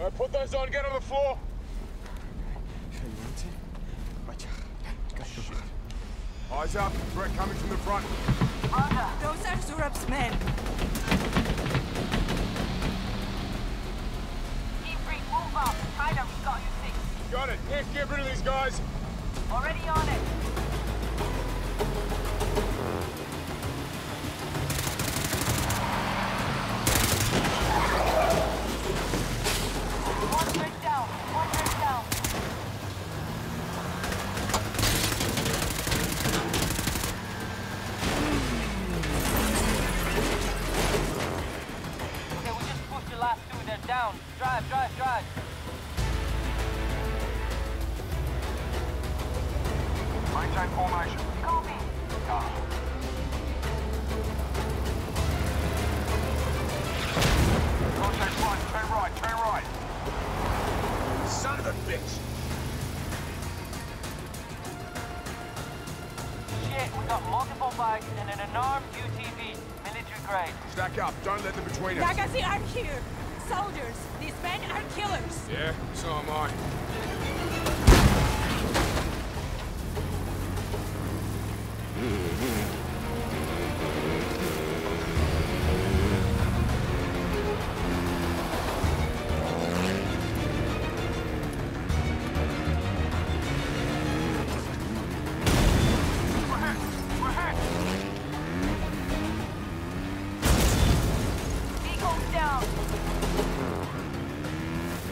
Alright, put those on, get on the floor. Shit. Eyes up, threat coming from the front. Roger. Those are Zurab's men. Keep move up. Tyler, we got you fixed. Got it. Nick, get rid of these guys. Already on it. One bridge down. Okay, we just pushed the last two. They're down. Drive. Maintain formation. Copy. Contact front, turn right. Son of a bitch! Shit, we got multiple bikes and an unarmed UTV. Military grade. Stack up, don't let them between us. Nagazi are here. Soldiers. These men are killers. Yeah, so am I.